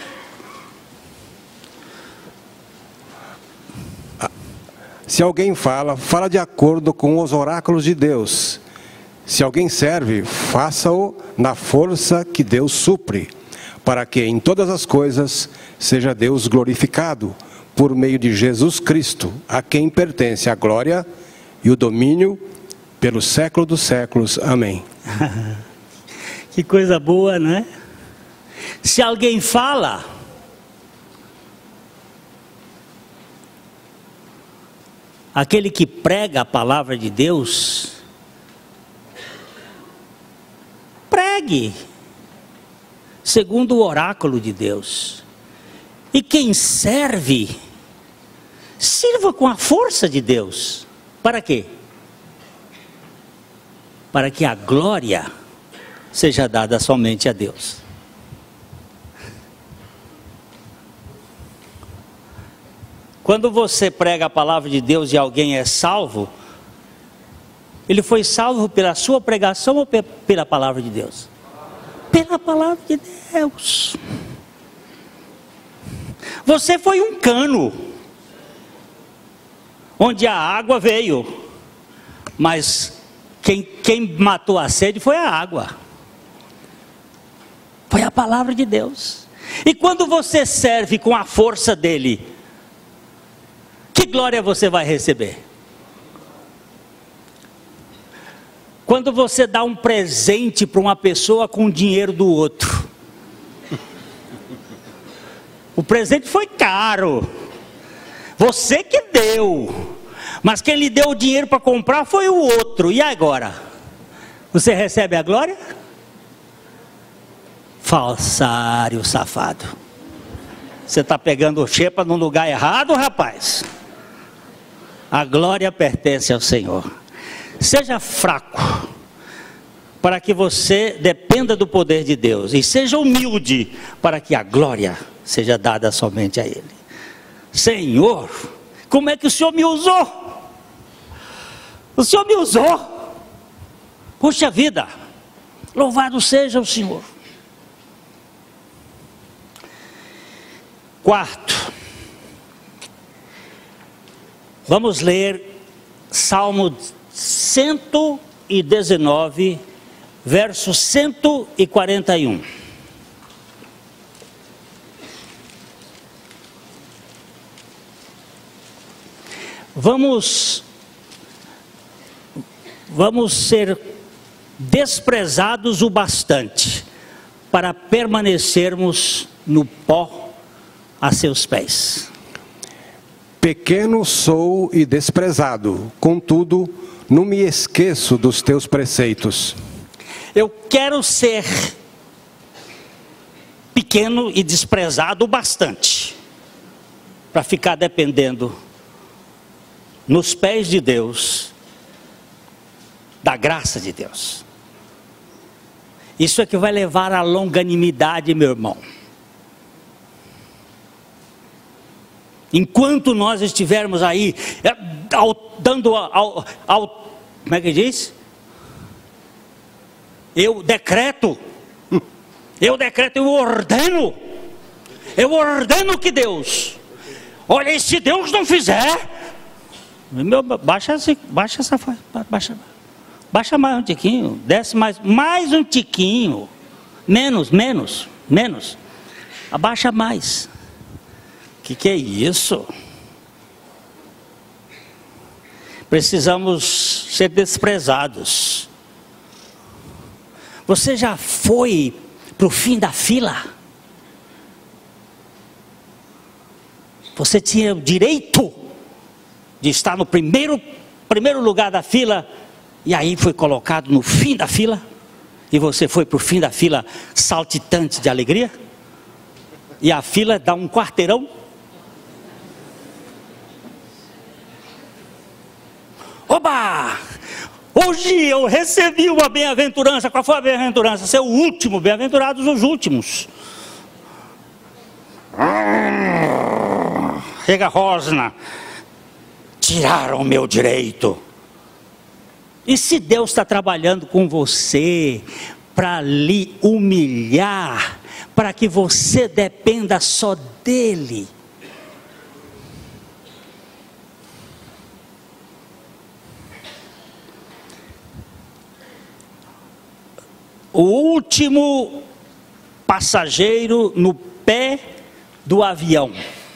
Se alguém fala de acordo com os oráculos de Deus. Se alguém serve, faça-o na força que Deus supre, para que em todas as coisas seja Deus glorificado, por meio de Jesus Cristo, a quem pertence a glória e o domínio pelo século dos séculos. Amém. Que coisa boa, não é? Se alguém fala, aquele que prega a palavra de Deus, pregue segundo o oráculo de Deus. E quem serve, sirva com a força de Deus. Para quê? Para que a glória seja dada somente a Deus. Quando você prega a palavra de Deus e alguém é salvo, ele foi salvo pela sua pregação ou pela palavra de Deus? Pela palavra de Deus. Você foi um cano, onde a água veio, mas quem matou a sede foi a água. Foi a palavra de Deus. E quando você serve com a força dele, que glória você vai receber? Quando você dá um presente para uma pessoa com o dinheiro do outro, o presente foi caro, você que deu, mas quem lhe deu o dinheiro para comprar foi o outro. E agora? Você recebe a glória? Falsário safado. Você está pegando xepa no lugar errado, rapaz. A glória pertence ao Senhor. Seja fraco, para que você dependa do poder de Deus. E seja humilde, para que a glória seja dada somente a Ele. Senhor, como é que o Senhor me usou? O Senhor me usou. Puxa vida, louvado seja o Senhor. Quarto, vamos ler Salmo 119, verso 141. Vamos ser desprezados o bastante para permanecermos no pó a seus pés. Pequeno sou e desprezado, contudo, não me esqueço dos teus preceitos. Eu quero ser pequeno e desprezado o bastante para ficar dependendo nos pés de Deus, da graça de Deus. Isso é que vai levar à longanimidade, meu irmão. Enquanto nós estivermos aí, como é que diz? Eu decreto, eu ordeno que Deus, olha, e se Deus não fizer, baixa mais um tiquinho, desce mais um tiquinho, menos, abaixa mais. Que é isso? Precisamos ser desprezados. Você já foi para o fim da fila? Você tinha o direito de estar no primeiro lugar da fila, e aí foi colocado no fim da fila, e você foi para o fim da fila saltitante de alegria, e a fila dá um quarteirão. Oba! Hoje eu recebi uma bem-aventurança. Qual foi a bem-aventurança? Ser o último, bem-aventurados os últimos. Rega Rosna, tiraram o meu direito. E se Deus está trabalhando com você para lhe humilhar, para que você dependa só dele? O último passageiro no pé do avião.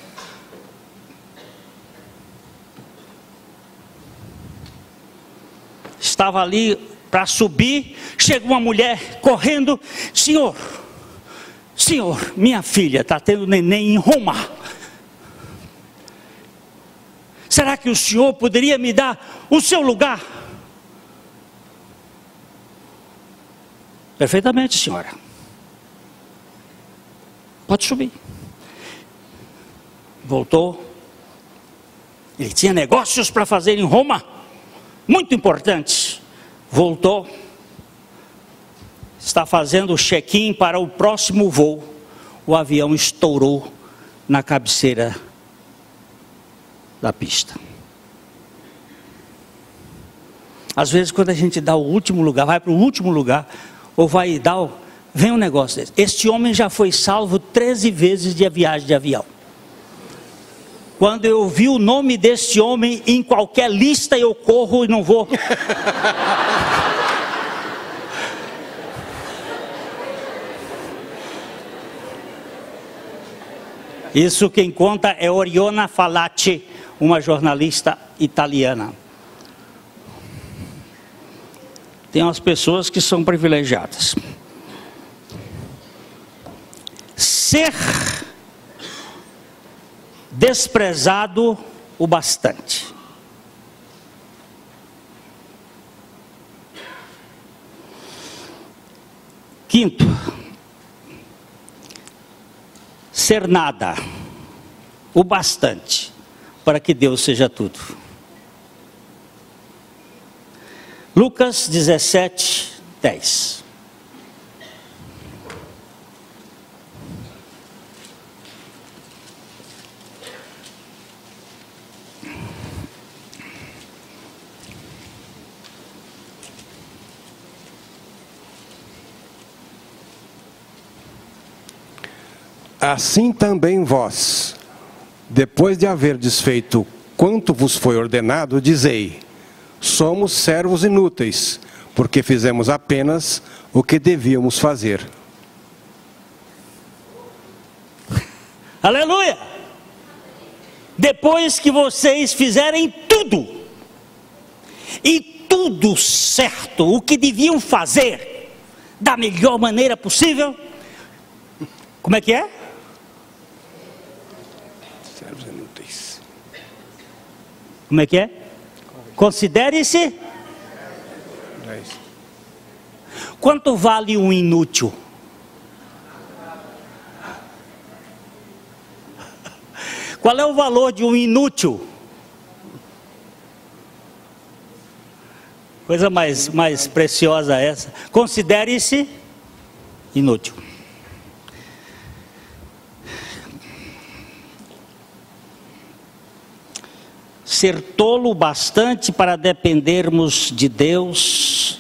Estava ali para subir, chegou uma mulher correndo. Senhor, minha filha está tendo neném em Roma. Será que o senhor poderia me dar o seu lugar? Perfeitamente, senhora. Pode subir. Voltou. Ele tinha negócios para fazer em Roma, muito importantes. Voltou. Está fazendo o check-in para o próximo voo. O avião estourou na cabeceira da pista. Às vezes quando a gente dá o último lugar, vai para o último lugar, ou vai dar, vem um negócio desse. Este homem já foi salvo 13 vezes de viagem de avião. Quando eu vi o nome deste homem em qualquer lista, eu corro e não vou. Isso quem conta é Oriana Fallaci, uma jornalista italiana. Tem umas pessoas que são privilegiadas. Ser desprezado o bastante. Quinto, ser nada o bastante para que Deus seja tudo. Lucas 17, 10. Assim também vós, depois de haver desfeito quanto vos foi ordenado, dizei: somos servos inúteis, porque fizemos apenas o que devíamos fazer. Aleluia! Depois que vocês fizerem tudo, e tudo certo, o que deviam fazer, da melhor maneira possível, como é que é? Servos inúteis. Como é que é? Considere-se. Quanto vale um inútil? Qual é o valor de um inútil? Coisa mais preciosa essa. Considere-se inútil. Ser tolo bastante para dependermos de Deus,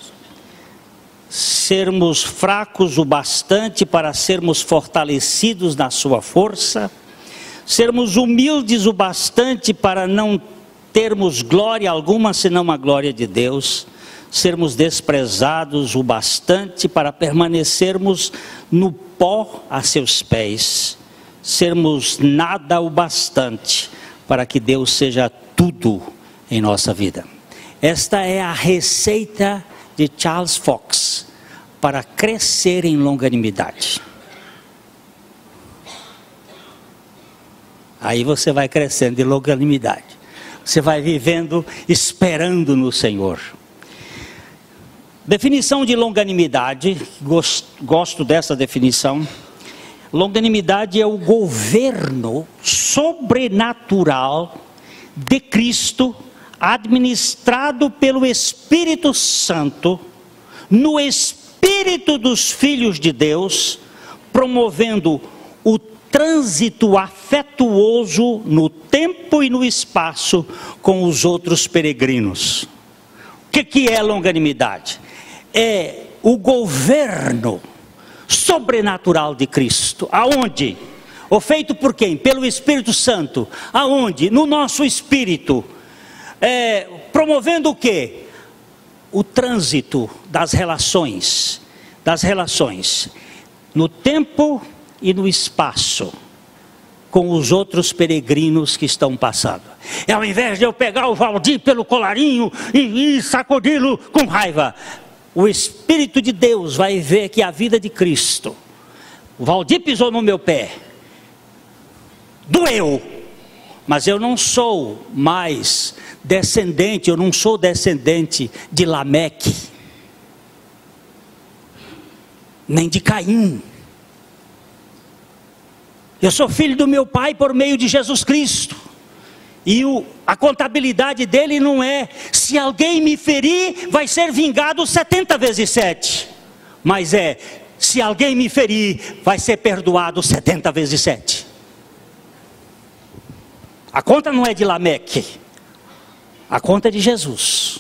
sermos fracos o bastante para sermos fortalecidos na sua força, sermos humildes o bastante para não termos glória alguma senão a glória de Deus, sermos desprezados o bastante para permanecermos no pó a seus pés, sermos nada o bastante para que Deus seja tudo em nossa vida. Esta é a receita de Charles Fox para crescer em longanimidade. Aí você vai crescendo em longanimidade. Você vai vivendo esperando no Senhor. Definição de longanimidade, gosto dessa definição. Longanimidade é o governo sobrenatural de Cristo, administrado pelo Espírito Santo, no espírito dos filhos de Deus, promovendo o trânsito afetuoso no tempo e no espaço com os outros peregrinos. O que é longanimidade? É o governo sobrenatural de Cristo. Aonde? Ou feito por quem? Pelo Espírito Santo. Aonde? No nosso espírito. Promovendo o quê? O trânsito das relações. No tempo e no espaço. Com os outros peregrinos que estão passando. Ao invés de eu pegar o Valdir pelo colarinho e sacudi-lo com raiva, o Espírito de Deus vai ver que a vida de Cristo. O Valdir pisou no meu pé. Doeu, mas eu não sou mais descendente, eu não sou descendente de Lameque, nem de Caim. Eu sou filho do meu pai por meio de Jesus Cristo. E a contabilidade dele não é, se alguém me ferir, vai ser vingado 70 vezes 7. Mas se alguém me ferir, vai ser perdoado 70 vezes 7. A conta não é de Lameque, a conta é de Jesus.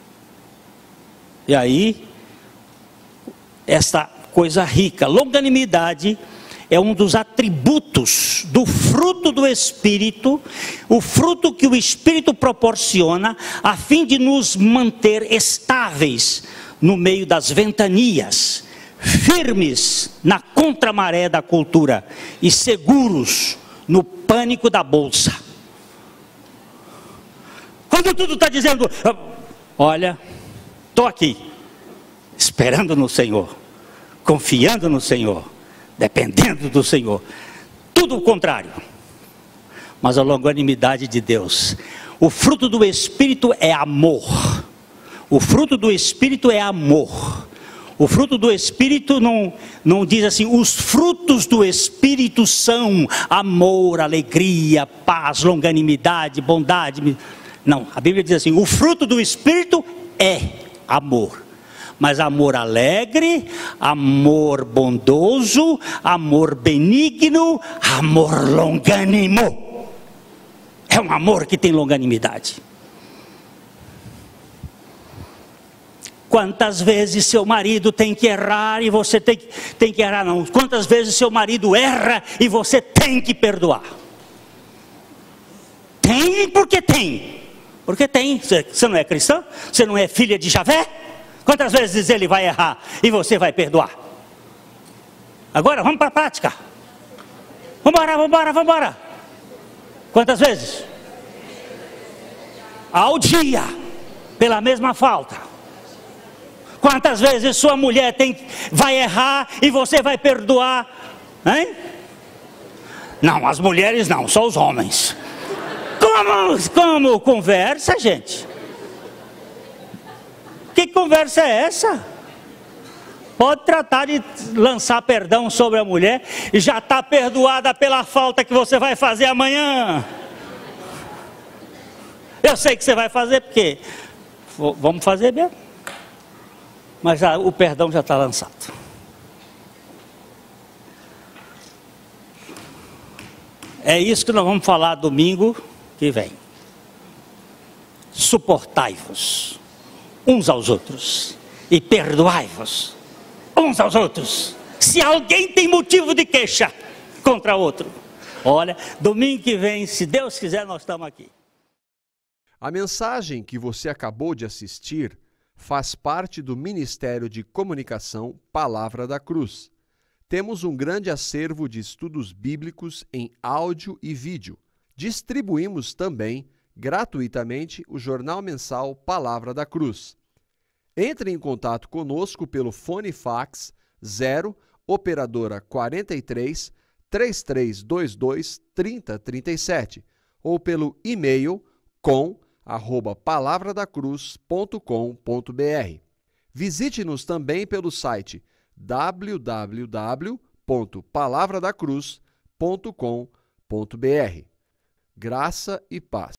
E aí, esta coisa rica, longanimidade, é um dos atributos do fruto do Espírito, o fruto que o Espírito proporciona, a fim de nos manter estáveis no meio das ventanias, firmes na contramaré da cultura e seguros no pânico da bolsa. Quando tudo está dizendo, olha, estou aqui, esperando no Senhor, confiando no Senhor, dependendo do Senhor, tudo o contrário. Mas a longanimidade de Deus, o fruto do Espírito é amor. O fruto do Espírito é amor. O fruto do Espírito não diz assim, os frutos do Espírito são amor, alegria, paz, longanimidade, bondade. Não, a Bíblia diz assim, o fruto do Espírito é amor. Mas amor alegre, amor bondoso, amor benigno, amor longânimo. É um amor que tem longanimidade. Quantas vezes seu marido tem que errar e você tem que errar não. Quantas vezes seu marido erra e você tem que perdoar? Tem porque tem. Porque tem. Você não é cristã? Você não é filha de Javé? Quantas vezes ele vai errar e você vai perdoar? Agora vamos para a prática. Vamos embora. Quantas vezes? Ao dia, pela mesma falta. Quantas vezes sua mulher vai errar e você vai perdoar? Hein? Não, as mulheres não, só os homens. Como conversa, gente? Que conversa é essa? Pode tratar de lançar perdão sobre a mulher e já está perdoada pela falta que você vai fazer amanhã. Eu sei que você vai fazer porque vamos fazer mesmo. Mas o perdão já está lançado. É isso que nós vamos falar domingo que vem. Suportai-vos uns aos outros e perdoai-vos uns aos outros, se alguém tem motivo de queixa contra outro. Olha, domingo que vem, se Deus quiser, nós estamos aqui. A mensagem que você acabou de assistir faz parte do Ministério de Comunicação Palavra da Cruz. Temos um grande acervo de estudos bíblicos em áudio e vídeo. Distribuímos também gratuitamente o jornal mensal Palavra da Cruz. Entre em contato conosco pelo fone fax 0 operadora 43 3322 3037 ou pelo e-mail com@palavradacruz.com.br. Visite-nos também pelo site www.palavradacruz.com.br. Graça e paz.